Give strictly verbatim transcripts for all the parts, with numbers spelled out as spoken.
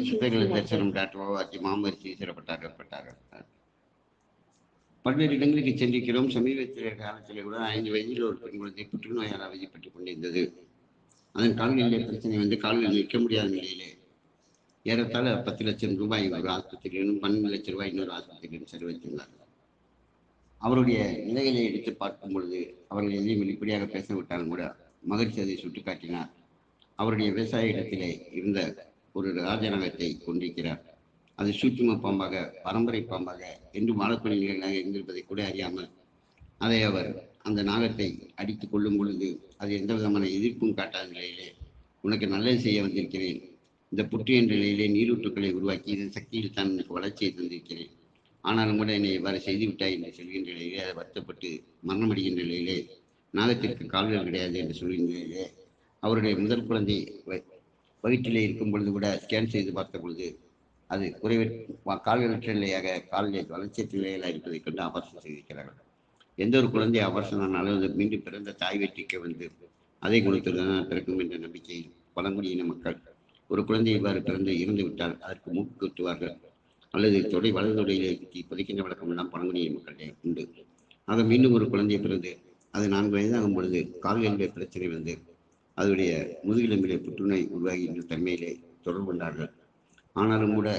சித்தர்கள் தரிசனம் டாக்டர் பாபாஜி மாமரிசி சிறப்பட்டார்கள் பட்டார்கள். பல்வேறு இடங்களுக்கு சென்றிருக்கிறோம். சமீபத்தில் காலத்தில் கூட ஐந்து வயதில் ஒரு பெண் குழந்தை புற்றுநோயால் அவதிப்பட்டுக் கொண்டிருந்தது. அதன் கால்களிலே பிரச்சனை வந்து கால்களில் நிற்க முடியாத நிலையிலே ஏறத்தாழ பத்து லட்சம் ரூபாய் ஒரு ஆஸ்பத்திரியிலும் பன்னெண்டு லட்சம் ரூபாய் இன்னொரு ஆஸ்பத்திரியிலும் செலவழித்துள்ளார்கள். அவருடைய நிலைகளை எடுத்து பார்க்கும் பொழுது அவர்கள் எதையும் வெளிப்படையாக பேச விட்டாலும் கூட மகிழ்ச்சி அதை சுட்டிக்காட்டினார். அவருடைய விவசாய இடத்திலே இருந்த ஒரு ராஜநாகத்தை கொண்டிருக்கிறார். அது சூட்சும பாம்பாக பரம்பரை பாம்பாக என்று வாழக்கூடிய நிலைகளாக இருந்திருப்பதை கூட அறியாமல் அதை அவர் அந்த நாகத்தை அடித்துக் கொள்ளும் பொழுது அது எந்த விதமான எதிர்ப்பும் காட்டாத நிலையிலே உனக்கு நல்லது செய்ய வந்திருக்கிறேன், இந்த புற்று என்ற நிலையிலே நீரூற்றுக்களை உருவாக்கி இதன் சக்தியில் தான் எனக்கு வளர்ச்சியை தந்திருக்கிறேன், ஆனாலும் கூட என்னை இவ்வாறு செய்து விட்டாய் என்று சொல்கின்ற நிலையிலே அதை வருத்தப்பட்டு மரணமடைகின்ற நிலையிலே நாகத்திற்கு கால்கள் கிடையாது என்று சொல்கின்ற நிலையிலே அவருடைய முதல் குழந்தை வயிற்றிலே இருக்கும் பொழுது கூட ஸ்கேன் செய்து பார்த்த பொழுது அது குறைவ கால்களற்ற நிலையாக காலில் வளர்ச்சியற்ற நிலையாக இருப்பதை கொண்டு அபர்சனம் செய்திருக்கிறார்கள். எந்த ஒரு குழந்தை அபர்சனம் அல்லது மீண்டும் பிறந்த தாய் வெற்றிக்க வந்து அதை கொடுத்துதான் பிறக்கும் என்ற நம்பிக்கையில் பழங்குடியின மக்கள் ஒரு குழந்தை இவ்வாறு பிறந்து இறந்து விட்டால் அதற்கு மூக்கு குத்துவார்கள் அல்லது தொடை வலது தொடையிலே குத்தி புதைக்கின்ற வழக்கம் எல்லாம் பழங்குடியின மக்களிடையே உண்டு. ஆக மீண்டும் ஒரு குழந்தை பிறந்து அது நான்கு வயதாகும் பொழுது கால்களிலே பிரச்சனை வந்து அதனுடைய முதுகெலும்பிலே புற்றுநோய் உருவாகின்ற தன்மையிலே தொடர்பு கொண்டார்கள். ஆனாலும் கூட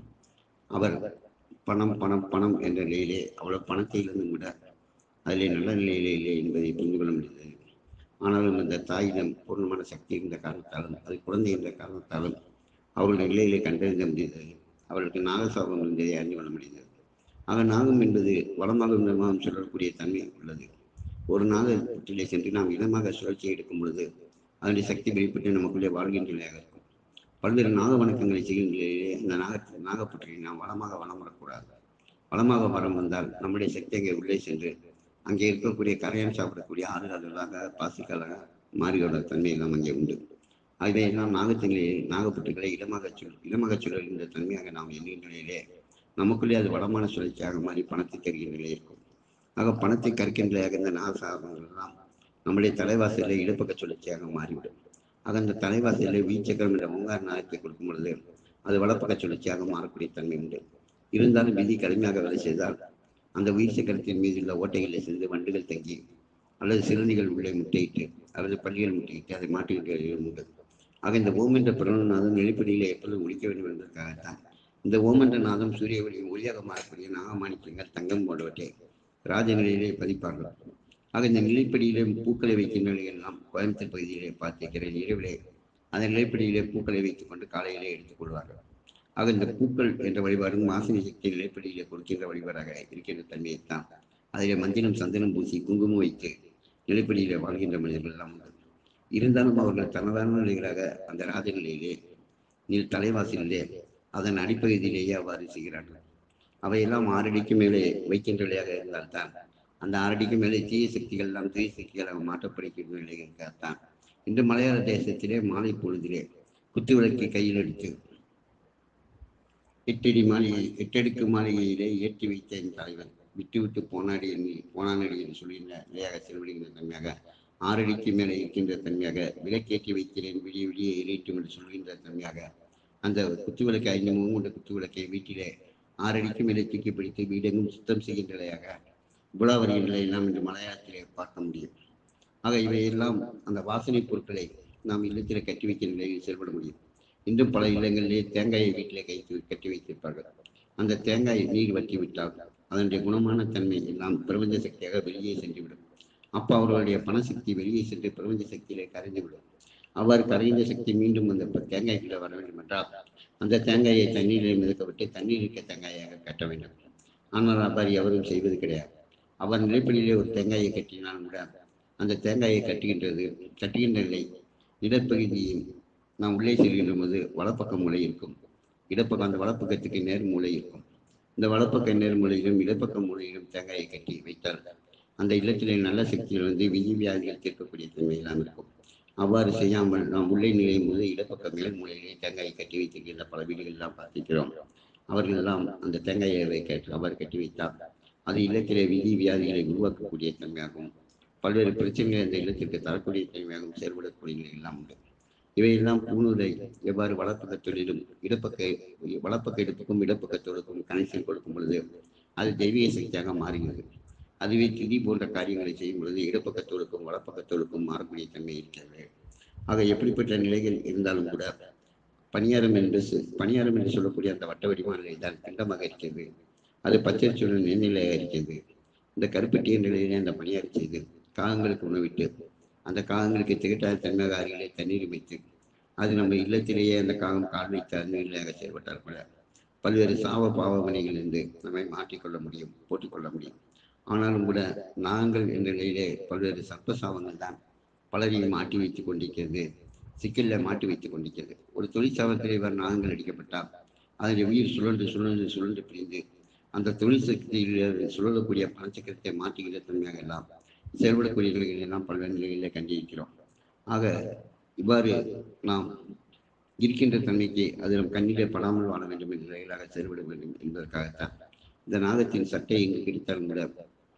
அவர் பணம் பணம் பணம் என்ற நிலையிலே அவ்வளவு பணத்தை இருந்தும் கூட அதிலே நல்ல நிலையிலே இல்லை என்பதை புரிந்து கொள்ள முடிந்தது. ஆனாலும் அந்த தாயிடம் பூர்ணமான சக்தி இருந்த காரணத்தாலும் அது குழந்தை என்ற காரணத்தாலும் அவர்களுடைய நிலையிலே கண்டறிந்த முடிந்தது. அவர்களுக்கு நாகசாபம் இருந்ததை அறிந்து கொள்ள முடிந்தது. ஆக நாகம் என்பது வளமாக நிலமாக சொல்லக்கூடிய தன்மை உள்ளது. ஒரு நாக புற்றிலே சென்று நாம் இடமாக சுழற்சி எடுக்கும் பொழுது அதனுடைய சக்தி வெளிப்பட்டு நமக்குள்ளே வாழ்கின்ற நிலையாக இருக்கும். பல்வேறு நாக வணக்கங்களை செய்கின்ற நிலையிலே அந்த நாக நாகப்புற்றினை நாம் வளமாக வளம் வரக்கூடாது. வளமாக வரம் வந்தால் நம்முடைய சக்தி அங்கே உள்ளே சென்று அங்கே இருக்கக்கூடிய கரையான் சாப்பிடக்கூடிய ஆறுகாலர்களாக பாசிக்காலாக மாறியோட தன்மை எல்லாம் அங்கே உண்டு. ஆகவே எல்லாம் நாகத்திலே நாகப்புற்றுகளை இடமாக சொல் இடமாக சுழல்கின்ற தன்மையாக நாம் எண்ணுகின்ற நிலையிலே நமக்குள்ளே அது வளமான சுழற்சியாக மாறி பணத்தை தருகின்ற நிலை இருக்கும். ஆக பணத்தை கற்கின்ற இந்த நாகசாபங்கள் எல்லாம் நம்முடைய தலைவாசலில் இடப்பக்க சுழற்சியாக மாறிவிடும். ஆக அந்த தலைவாசலில் வீச்சக்கரம் என்ற ஓங்கார நாகத்தை கொடுக்கும் பொழுது அது வளப்பக்க சுழற்சியாக மாறக்கூடிய தன்மை உண்டு. இருந்தாலும் விதி கடுமையாக வேலை செய்தால் அந்த உயிர் சக்கரத்தின் மீது உள்ள ஓட்டைகளில் சென்று வண்டுகள் தங்கி அல்லது சிறுநீகள் உள்ளே முட்டையிட்டு அல்லது பள்ளிகள் முட்டையிட்டு அதை மாற்றுகின்ற உண்டு. ஆக இந்த ஓம் என்ற பிரணவநாதம் நிலைப்படியிலே எப்பொழுதும் ஒழிக்க வேண்டும் என்பதற்காகத்தான் இந்த ஓம் என்ற நாதம் சூரிய ஒளியின் ஒளியாக மாறக்கூடிய நாகமாணிக்கங்கள் தங்கம் போன்றவற்றை ராஜ நிலையிலே பதிப்பார்கள். ஆக இந்த நிலைப்படியிலே பூக்களை வைக்கின்ற எல்லாம் கோயம்புத்தூர் பகுதியிலே பார்த்திருக்கிறேன். இரவிலே அந்த நிலைப்படியிலே பூக்களை வைத்துக் கொண்டு காலையிலே எடுத்துக் கொள்வார்கள். ஆக இந்த பூக்கள் என்ற வழிபாடும் வாசனை சக்தி நிலைப்படியிலே கொடுக்கின்ற வழிபாடாக இருக்கின்ற தன்மையைத்தான் அதிலே மஞ்சளும் சந்தனம் பூசி குங்குமம் வைத்து நிலைப்படியிலே வாழ்கின்ற மனிதர்கள் எல்லாம் உண்டு. இருந்தாலும் அவர்கள் தனதான நிலைகளாக அந்த ராஜ நிலையிலே நீர் தலைவாசலிலே அதன் அடிப்பகுதியிலேயே அவ்வாறு செய்கிறார்கள். அவையெல்லாம் ஆறடிக்கு மேலே வைக்கின்ற நிலையாக இருந்தால்தான் அந்த ஆறடிக்கு மேலே தீய சக்திகள் எல்லாம் தீய சக்திகளாக மாற்றப்படுகின்ற நிலையாகத்தான் இன்று மலையாள தேசத்திலே மாலை பொழுதிலே குத்து விளக்கை கையில் எடுத்து எட்டடி மாளிகை எட்டடுக்கு மாளிகையிலே ஏற்றி வைத்த என் தலைவன் விட்டு விட்டு போனாடி எண்ணி போனானடி என்று சொல்கின்ற நிலையாக செலவிடுகின்ற தன்மையாக ஆறடிக்கு மேலே இருக்கின்ற தன்மையாக விளக்கேற்றி வைக்கிறேன் விடிய விடிய எரியட்டும் என்று சொல்கின்ற தன்மையாக அந்த குத்து விளக்கை ஐந்து முகம் கொண்ட குத்து விளக்கை வீட்டிலே ஆறடிக்கு மேலே தூக்கி பிடித்து வீடெங்கும் சுத்தம் செய்கின்ற நிலையாக புலாவரி நிலை எல்லாம் இன்று மலையாளத்திலே பார்க்க முடியும். ஆக இவையெல்லாம் அந்த வாசனை பொருட்களை நாம் இல்லத்திலே கட்டி வைக்கிற நிலையில் செயல்பட முடியும். இன்றும் பல இல்லங்களிலே தேங்காயை வீட்டிலே கைத்து கட்டி வைத்திருப்பார்கள். அந்த தேங்காய் நீர் வற்றி விட்டால் அதனுடைய குணமான தன்மை எல்லாம் பிரபஞ்ச சக்தியாக வெளியே சென்றுவிடும். அப்போ அவர்களுடைய பணசக்தி வெளியே சென்று பிரபஞ்ச சக்தியிலே கரைந்துவிடும். அவ்வாறு கரைந்த சக்தி மீண்டும் அந்த தேங்காய்க்குள்ளே வர வேண்டும் என்றால் அந்த தேங்காயை தண்ணீரிலே மிதக்கப்பட்டு தண்ணீர் இருக்க தேங்காயாக கட்ட வேண்டும். ஆனால் அவ்வாறு எவரும் செய்வது கிடையாது. அவர் நிலைப்படியிலே ஒரு தேங்காயை கட்டினாலும் கூட அந்த தேங்காயை கட்டுகின்றது கட்டுகின்ற நிலை இடப்பகுதியில் நாம் உள்ளே செல்கின்ற போது வலப்பக்க மூலை இருக்கும். இடப்பக்கம் அந்த வலப்பக்கத்துக்கு நேர் மூலை இருக்கும். இந்த வலப்பக்க நேர் மூலையிலும் இடப்பக்க மூலையிலும் தேங்காயை கட்டி வைத்தால் அந்த இல்லத்திலே நல்ல சக்தியில் வந்து விதி வியாதிகள் தீர்க்கக்கூடிய தன்மை எல்லாம் இருக்கும். அவ்வாறு செய்யாமல் நாம் உள்ளே நிலையும் போது இடப்பக்க மேல் மூலையிலே தேங்காயை கட்டி வைத்திருக்கின்ற பல வீடுகள் எல்லாம் பார்த்திருக்கிறோம். அவர்கள் எல்லாம் அந்த தேங்காயை கட்டி அவ்வாறு கட்டி வைத்தால் அது இல்லத்திலே விதி வியாதிகளை உருவாக்கக்கூடிய தன்மையாகவும் பல்வேறு பிரச்சனைகளை அந்த இல்லத்திற்கு தரக்கூடிய தன்மையாகவும் செயல்படக்கூடிய நிலை எல்லாம் உண்டு. இவையெல்லாம் பூணூலை எவ்வாறு வளர்ப்பக்க தொழிலும் இடப்பக்க வளப்பக்க எடுப்புக்கும் இடப்பக்கத்தோடுக்கும் கனெக்ஷன் கொடுக்கும் பொழுது அது தெய்வீக சக்தியாக மாறுகிறது. அதுவே திதி போன்ற காரியங்களை செய்யும் பொழுது இடப்பக்கத்தோடுக்கும் வளப்பக்கத்தோடுக்கும் மாறக்கூடிய தன்மை இருக்கிறது. ஆக எப்படிப்பட்ட நிலைகள் இருந்தாலும் கூட பணியாரம் என்று பணியாரம் என்று சொல்லக்கூடிய அந்த வட்ட வடிவான நிலை தான் பிண்டமாக இருக்கிறது. அது பச்சரிச்சுடன் நிலையாக இருக்கிறது. இந்த கருப்பட்டிய நிலையிலே அந்த பணியாரம் செய்து காகங்களுக்கு உணவிட்டு அந்த காகங்களுக்கு திகட்டாத தன்மையாக அருகிலே தண்ணீர் வைத்து அது நம்ம இல்லத்திலேயே அந்த காகம் கால் வைத்து அருமையாக செயல்பட்டால் கூட பல்வேறு சாவ பாவமனைகளிலிருந்து நம்மை மாற்றிக்கொள்ள முடியும், போட்டிக்கொள்ள முடியும். ஆனாலும் கூட நாங்கள் என்ற நிலையிலே பல்வேறு சர்ப்ப சாவங்கள் தான் பலரையும் மாட்டி வைத்துக் கொண்டிருக்கிறது, சிக்கலில் மாட்டி வைத்துக் கொண்டிருக்கிறது. ஒரு தொழிற்சாவத்திலே இவர் நாகங்கள் அடிக்கப்பட்டால் அதனுடைய உயிர் சுழன்று சுழன்று சுழன்று பிரிந்து அந்த தொழில் சக்தியில் சுழலக்கூடிய பணச்சக்கரத்தை மாற்றுகிற தன்மையாக எல்லாம் செயல்படக்கூடிய நிலைகள் எல்லாம் பல்வேறு நிலைகளிலே கண்டிருக்கிறோம். ஆக இவ்வாறு நாம் இருக்கின்ற தன்மைக்கு அது நம் கண்ணிலே படாமல் வாழ வேண்டும் என்ற நிலைகளாக செயல்பட வேண்டும் என்பதற்காகத்தான் இந்த நாகத்தின் சட்டை எங்கு கிடைத்தாலும் கூட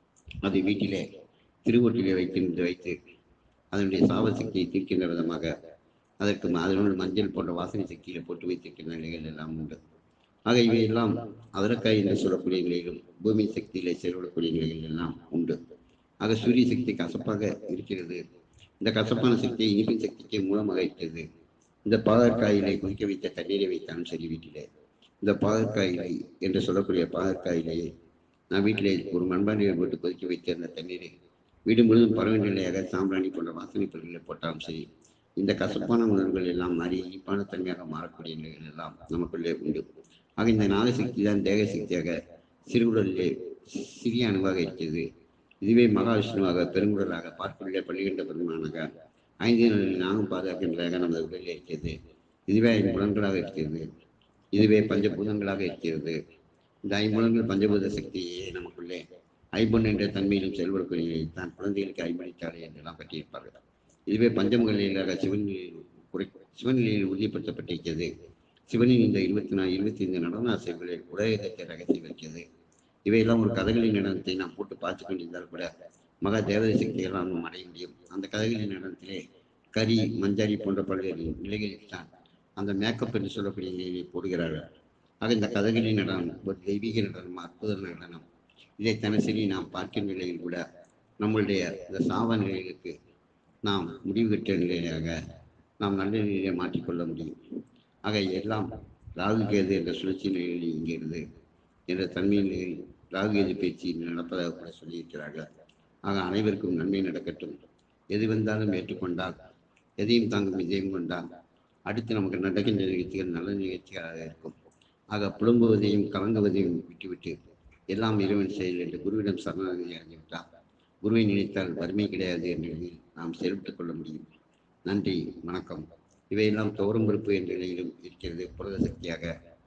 அதை வீட்டிலே திருவொட்டிலே வைக்கின்ற வைத்து அதனுடைய சாவ சக்தியை தீர்க்கின்ற விதமாக அதற்கு அதனோடு மஞ்சள் போன்ற வாசனை சக்தியில போட்டு வைத்திருக்கின்ற நிலைகள் எல்லாம் உண்டு. ஆக இவையெல்லாம் அதற்காய் என்று சொல்லக்கூடிய நிலையிலும் பூமி சக்தியிலே செயல்படக்கூடிய நிலைகள் எல்லாம் உண்டு. ஆக சூரிய சக்தி கசப்பாக இருக்கிறது. இந்த கசப்பான சக்தியை இனிப்பின் சக்திக்கு மூலமாக இருக்கிறது. இந்த பாகற்காயிலை குடிக்க வைத்த தண்ணீரை வைத்தாலும் சரி வீட்டிலே இந்த பாகற்காயிலை என்று சொல்லக்கூடிய பாகற்காயிலையை நான் வீட்டிலே ஒரு மண்பானையை போட்டு கொதிக்க வைத்த அந்த தண்ணீரை வீடு முழுவதும் பறவை நிலையாக சாம்பிராணி போன்ற வாசனை பொருட்களை போட்டாலும் சரி இந்த கசப்பான உணர்வுகள் எல்லாம் மாறி இனிப்பான தன்மையாக மாறக்கூடிய நிலைகள் எல்லாம் நமக்குள்ளே உண்டு. ஆக இந்த நாகசக்தி தான் தேக சக்தியாக சிறுகுடலிலே சிறிய அணுவாக இருக்கிறது. இதுவே மகாவிஷ்ணுவாக பெருங்குடலாக பார்க்குள்ளே பள்ளிகின்ற பெருமானாக ஐந்து நிலையில் நாகம் பாதுகாக்கின்றதாக நமது உடலில் இருக்கிறது. இதுவே ஐம்புலன்களாக இருக்கிறது. இதுவே பஞ்சபூதங்களாக இருக்கிறது. இந்த ஐம்புலன்கள் பஞ்சபூத சக்தியே நமக்குள்ளே ஐம்பொன் என்ற தன்மையிலும் செயல்படக்கூடிய தான் குழந்தைகளுக்கு ஐம்பனித்தாலே என்றெல்லாம் பற்றியிருப்பார்கள். இதுவே பஞ்சமகளிலாக சிவநிலையில் குறை சிவநிலையில் உறுதிப்படுத்தப்பட்டிருக்கிறது. சிவனின் இந்த இருபத்தி நாலு இருபத்தி ஐந்து நடன ஆசைகளில் உலகத்தை ரகசியம் இருக்கிறது. இவையெல்லாம் ஒரு கதகளின் நடனத்தை நாம் போட்டு பார்த்து கொண்டிருந்தால் கூட மகா தேவதை சக்திகளால் நாம் அடைய முடியும். அந்த கதகளின் நடனத்திலே கரி மஞ்சாரி போன்ற பல்வேறு நிலைகளில் தான் அந்த மேக்கப் என்று சொல்லக்கூடிய நிலையை போடுகிறார்கள். ஆக இந்த கதகளின் நடனம் ஒரு தெய்வீக நடனம், அற்புத நடனம். இதை தினசரி நாம் பார்க்கின்ற நிலையில் கூட நம்மளுடைய இந்த சாவ நிலைகளுக்கு நாம் முடிவு கட்ட நிலையாக நாம் நல்ல நிலையை மாற்றிக்கொள்ள முடியும். ஆக எல்லாம் ராகு கேது என்ற சுழற்சி நிலையில் இங்கிருந்து என்ற தன்மையின் ராகு கேது பேச்சு நடப்பதாக கூட சொல்லியிருக்கிறார்கள். ஆக அனைவருக்கும் நன்மை நடக்கட்டும். எது வந்தாலும் ஏற்றுக்கொண்டால் எதையும் தாங்கும் இதயம் கொண்டால் அடுத்து நமக்கு நடக்கின்ற நிகழ்ச்சிகள் நல்ல நிகழ்ச்சிகளாக இருக்கும். ஆக புலம்புவதையும் கலங்குவதையும் விட்டுவிட்டு எல்லாம் இறைவன் செயல் என்று குருவிடம் சரணாகதி அடைந்துவிட்டால் குருவை நினைத்தால் வறுமை கிடையாது என்ற நிலையில் நாம் செயல்பட்டுக் கொள்ள முடியும். நன்றி, வணக்கம். இவையெல்லாம் தோறும் பொறுப்பு என்ற நிலையிலும் இருக்கிறது புரத சக்தியாக.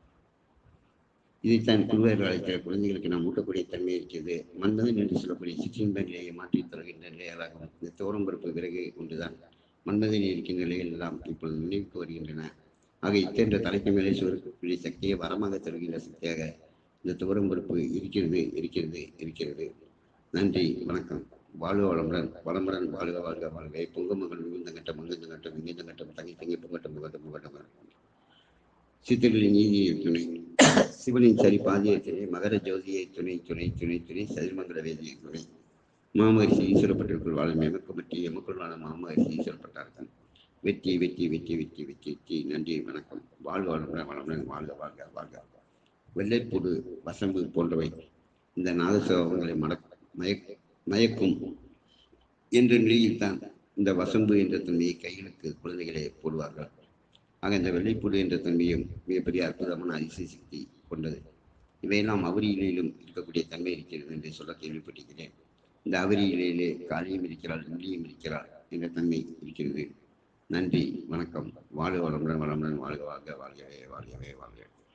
இதைத்தான் குருவர்கள் அழைக்கிற குழந்தைகளுக்கு நாம் ஊட்டக்கூடிய தன்மை இருக்கிறது. மன்மதன் என்று சொல்லக்கூடிய சிற்றின்ப நிலையை மாற்றித் தருகின்ற நிலைகளாகும். இந்த தோறும் பொறுப்பு விறகு ஒன்றுதான் மன்மதன் இருக்கின்ற நிலைகள் எல்லாம் இப்பொழுது நினைவுக்கு வருகின்றன. ஆக இத்தென்ற தலைக்கு மேலே சுவரக்கூடிய சக்தியை வரமாக தருகின்ற சக்தியாக இந்த தோறும் பொறுப்பு இருக்கிறது இருக்கிறது இருக்கிறது. நன்றி, வணக்கம். வாழ்க வளமுடன், வளமுடன் வாழ்க வாழ்க வாழ்க. பொங்கமகள் மிகுந்த கட்டம் மகிழ்ந்த கட்டம் மிகுந்த கட்டம் தங்கி தங்கி பொங்கட்டம் முகட்டம் முகட்டம் சித்தர்களின் நீதியை துணை சிவனின் சரி பாதியை துணை மகர ஜோதியை துணை துணை துணை துணை சதிர்மங்கல வேதியை துணை மாமகரிசி ஈஸ்வரப்பட்டிற்குள் வாழும் எமக்கு பற்றி எமக்குள் வாழும் மாமகரிசி ஈஸ்வரப்பட்டார்கள். வெற்றி வெற்றி வெற்றி வெற்றி வெற்றி வெற்றி. நன்றி, வணக்கம். வாழ்க வளமுடன் வளமுடன் வாழ்க வாழ்க வாழ்க. வெள்ளைப்பூடு வசம்பு போன்றவை இந்த நாகசோகங்களை மடக் மயக் மயக்கும் என்ற நிலையில்தான் இந்த வசம்பு என்ற தன்மையை கைகளுக்கு குழந்தைகளை போடுவார்கள். ஆக இந்த வெள்ளைப்பூடு என்ற தன்மையும் மிகப்பெரிய அற்புதமான அதிசய சக்தி கொண்டது. இவையெல்லாம் அவரி இலையிலும் இருக்கக்கூடிய தன்மை இருக்கிறது என்று சொல்ல கேள்விப்பட்டிருக்கிறேன். இந்த அவரி இலையிலே காளியும் இருக்கிறாள், நெல்லியும் இருக்கிறாள் என்ற தன்மை இருக்கிறது. நன்றி, வணக்கம். வாழ்க வளமுடன் வளமுடன் வாழ்க வாழ்க வாழ்கவே வாழ்கவே வாழ்க.